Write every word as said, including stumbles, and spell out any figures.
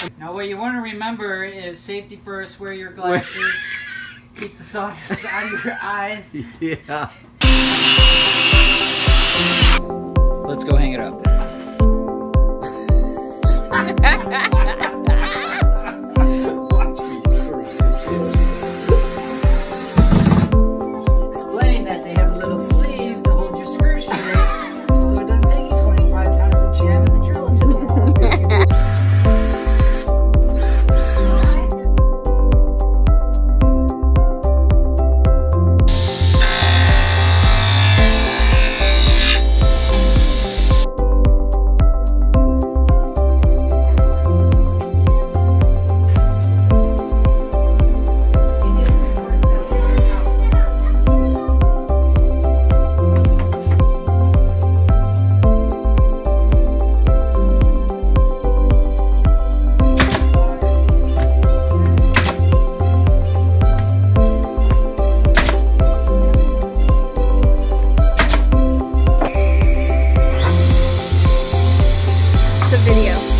Now what you want to remember is safety first, wear your glasses, keeps the sawdust out of your eyes. Yeah. Let's go hang it up. Explain that they have a little sleeve to hold your screw straight, so it doesn't take you twenty-five times to jam in the drill into the wall. Video.